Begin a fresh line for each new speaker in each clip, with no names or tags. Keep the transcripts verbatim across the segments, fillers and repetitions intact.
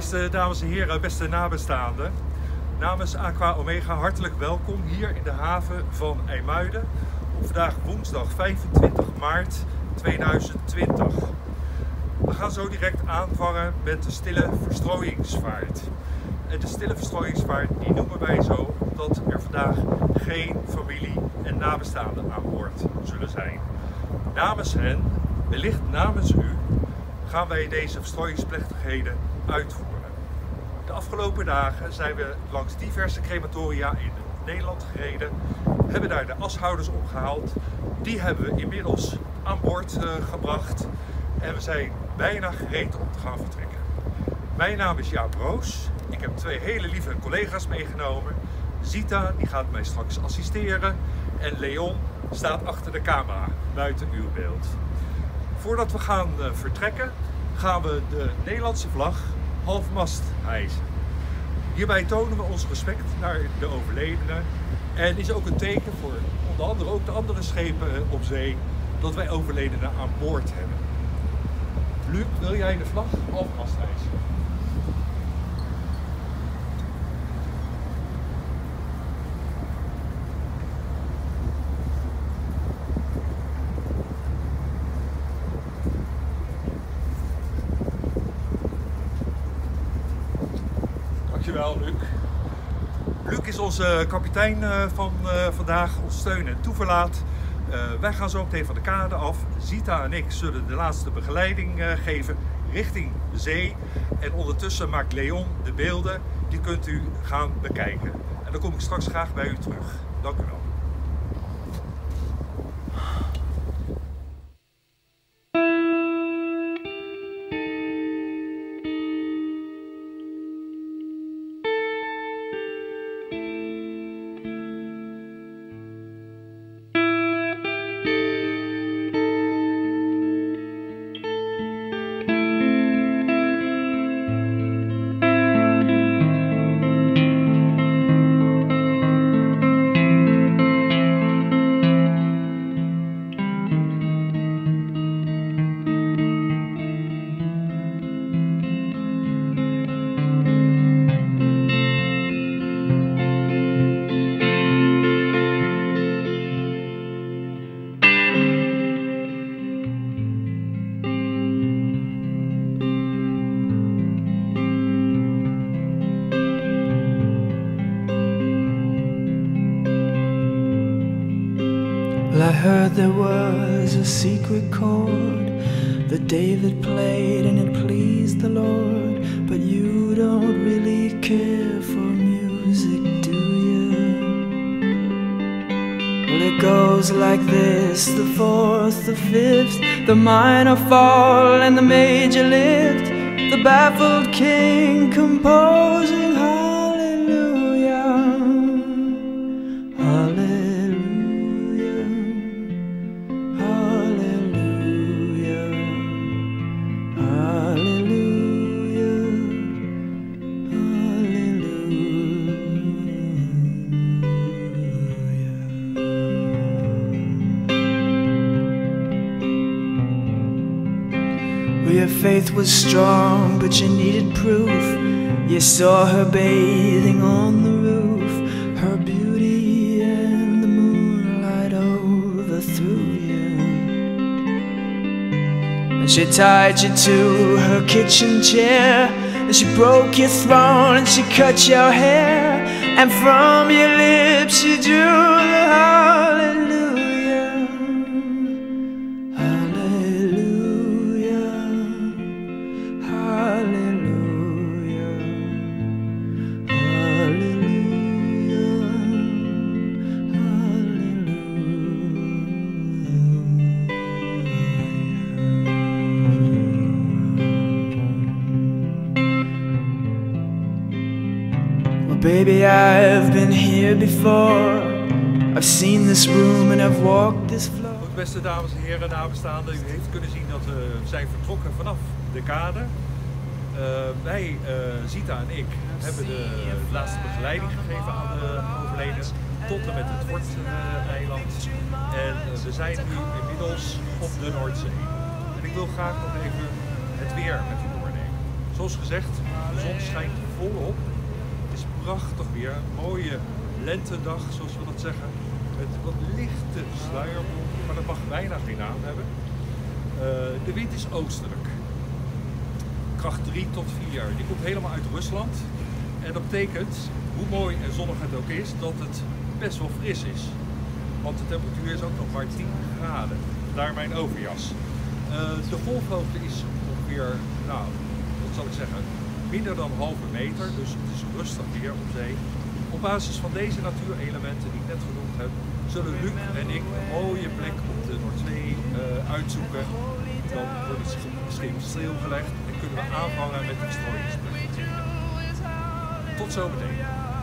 Beste dames en heren, beste nabestaanden. Namens Aqua Omega hartelijk welkom hier in de haven van IJmuiden op vandaag woensdag vijfentwintig maart tweeduizend twintig. We gaan zo direct aanvangen met de stille verstrooiingsvaart. En de stille verstrooiingsvaart die noemen wij zo omdat er vandaag geen familie en nabestaanden aan boord zullen zijn. Namens hen, wellicht namens u, gaan wij deze verstrooiingsplechtigheden uitvoeren. De afgelopen dagen zijn we langs diverse crematoria in Nederland gereden, hebben daar de ashouders opgehaald. Die hebben we inmiddels aan boord uh, gebracht en we zijn bijna gereed om te gaan vertrekken. Mijn naam is Jaap Roos. Ik heb twee hele lieve collega's meegenomen. Zita, die gaat mij straks assisteren, en Leon staat achter de camera, buiten uw beeld. Voordat we gaan uh, vertrekken, gaan we de Nederlandse vlag halfmast hijsen. Hierbij tonen we ons respect naar de overledenen en is ook een teken voor onder andere ook de andere schepen op zee dat wij overledenen aan boord hebben. Luc, wil jij de vlag halfmast hijsen? Dankjewel, Luc. Luc is onze kapitein van uh, vandaag, ons steun en toeverlaat. Uh, wij gaan zo meteen van de kade af. Zita en ik zullen de laatste begeleiding uh, geven richting de zee. En ondertussen maakt Leon de beelden, die kunt u gaan bekijken. En dan kom ik straks graag bij u terug. Dank u wel.
Well, I heard there was a secret chord that David played and it pleased the Lord. But you don't really care for music, do you? Well, it goes like this: the fourth, the fifth, the minor fall and the major lift, the baffled king composing hallelujah, hallelujah. Your faith was strong, but you needed proof. You saw her bathing on the roof, her beauty and the moonlight overthrew you. And she tied you to her kitchen chair, and she broke your throne, and she cut your hair, and from your lips she drew the hallelujah. Baby, I've been here before. I've seen this room and I've walked this floor.
Goed, beste dames en heren, nabestaanden, u heeft kunnen zien dat we zijn vertrokken vanaf de kade. Uh, wij, uh, Zita en ik, hebben de laatste begeleiding gegeven aan de overledenen tot en met het Fort-eiland. En uh, we zijn nu inmiddels op de Noordzee. En ik wil graag nog even het weer met u doornemen. Zoals gezegd, de zon schijnt volop. Het is prachtig weer, een mooie lentedag zoals we dat zeggen. Met wat lichte sluierbewolking, maar dat mag bijna geen naam hebben. Uh, de wind is oostelijk. Kracht drie tot vier. Die komt helemaal uit Rusland. En dat betekent, hoe mooi en zonnig het ook is, dat het best wel fris is. Want de temperatuur is ook nog maar tien graden. Daar mijn overjas. Uh, de golfhoogte is ongeveer, nou, wat zal ik zeggen, minder dan een halve meter. Dus het is rustig weer op zee. Op basis van deze natuurelementen die ik net genoemd heb, zullen Luc en ik een mooie plek op de Noordzee uh, uitzoeken. Dan wordt het schip stilgelegd en kunnen we aanvangen met de bestrooiingsplicht. Tot zometeen.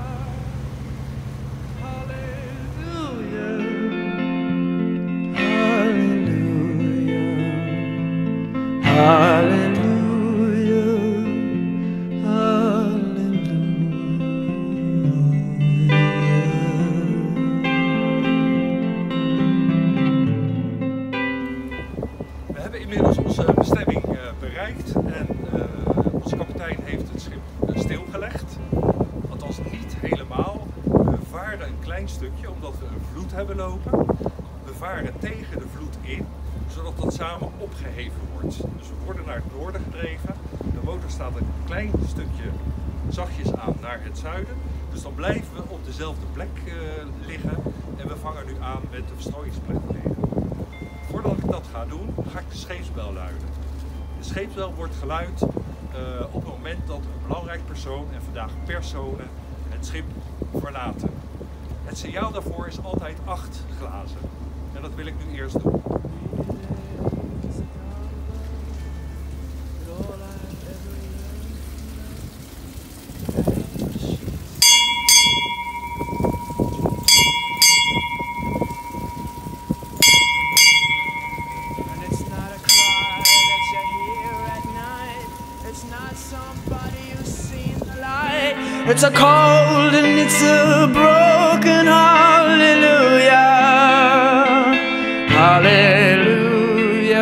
We hebben inmiddels onze bestemming uh, bereikt en uh, onze kapitein heeft het schip uh, stilgelegd. Althans niet helemaal. We varen een klein stukje omdat we een vloed hebben lopen. We varen tegen de vloed in, zodat dat samen opgeheven wordt. Dus we worden naar het noorden gedreven. De motor staat een klein stukje zachtjes aan naar het zuiden. Dus dan blijven we op dezelfde plek uh, liggen en we vangen nu aan met de verstrooiingsplechtigheden. Voordat ik dat ga doen, ga ik de scheepsbel luiden. De scheepsbel wordt geluid uh, op het moment dat een belangrijk persoon, en vandaag personen, het schip verlaten. Het signaal daarvoor is altijd acht glazen. En dat wil ik nu eerst doen.
It's a cold and it's a broken hallelujah, hallelujah,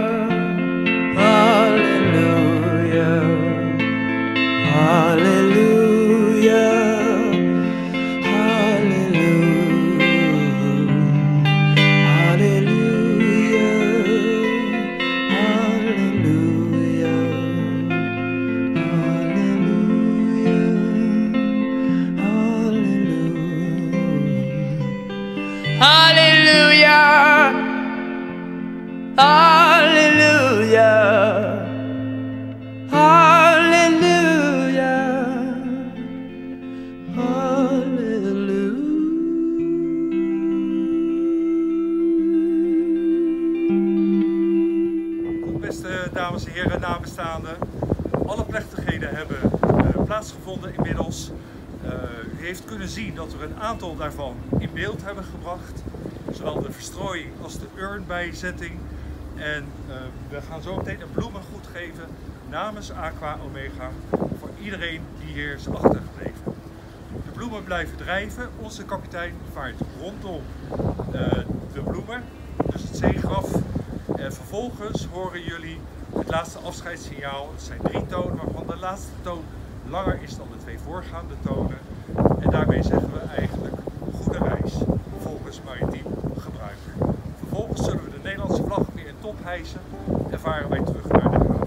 hallelujah, hallelujah, hallelujah, hallelujah, hallelujah, hallelujah, hallelujah, hallelujah.
Goed, beste dames en heren, nabestaanden. Alle plechtigheden hebben uh, plaatsgevonden inmiddels. Uh, u heeft kunnen zien dat we een aantal daarvan in beeld hebben gebracht. Zowel de verstrooiing als de urnbijzetting. En uh, we gaan zo meteen een bloemengroet geven namens Aqua Omega voor iedereen die hier is achtergebleven. De bloemen blijven drijven. Onze kapitein vaart rondom uh, de bloemen, dus het zeegraf. En vervolgens horen jullie het laatste afscheidssignaal. Het zijn drie tonen, waarvan de laatste toon langer is dan de twee voorgaande tonen. En daarmee zeggen we eigenlijk goede reis volgens maritiem gebruik. Vervolgens zullen we de Nederlandse vlag weer in top hijsen en varen wij terug naar de haven.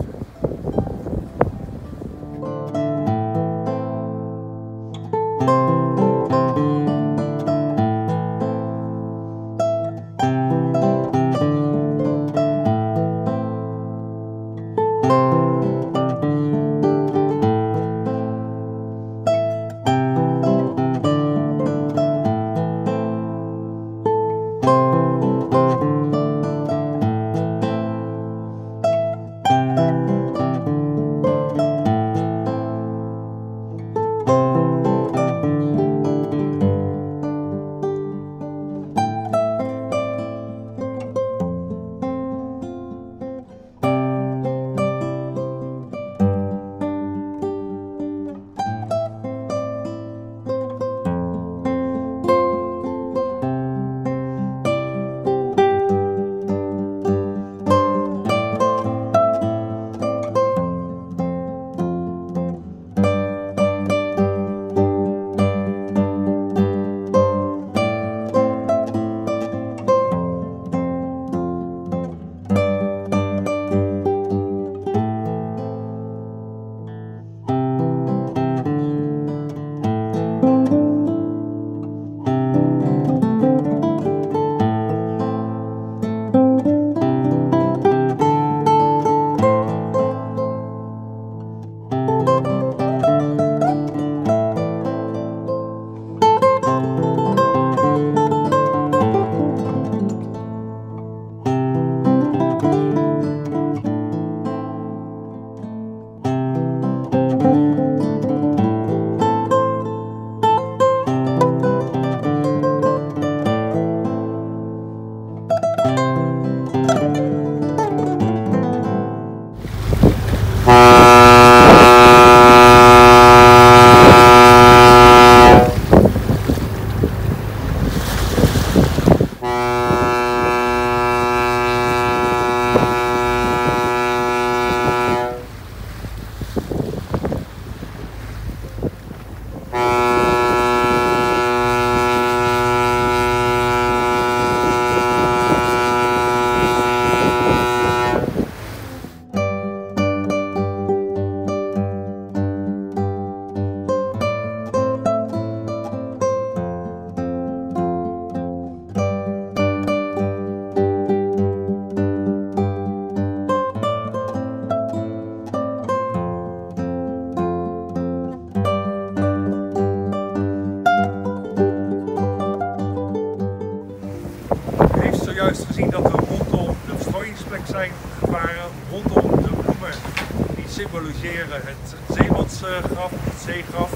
Juist gezien dat we rondom de verstrooiingsplek zijn gevaren, rondom de bloemen die symboliseren het zeemansgraf, het zeegraf.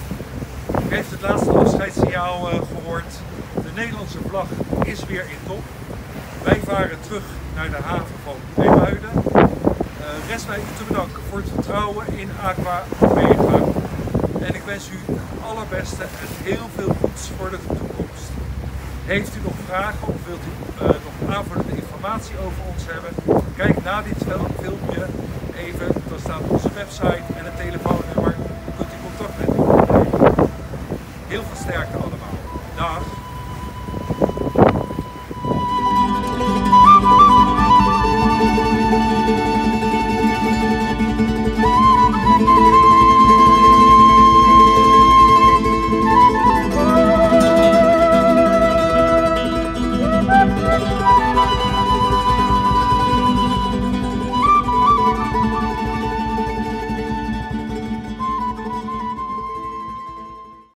U heeft het laatste afscheidssignaal gehoord. De Nederlandse vlag is weer in top. Wij varen terug naar de haven van IJmuiden. Uh, rest mij u te bedanken voor het vertrouwen in Aqua Omega. En ik wens u het allerbeste en heel veel goeds voor de toekomst. Heeft u nog vragen of wilt u uh, nog aanvullende informatie over ons hebben? Kijk na dit filmpje even, daar staat onze website en het telefoonnummer. Dan kunt u contact met ons opnemen. Heel veel sterkte allemaal.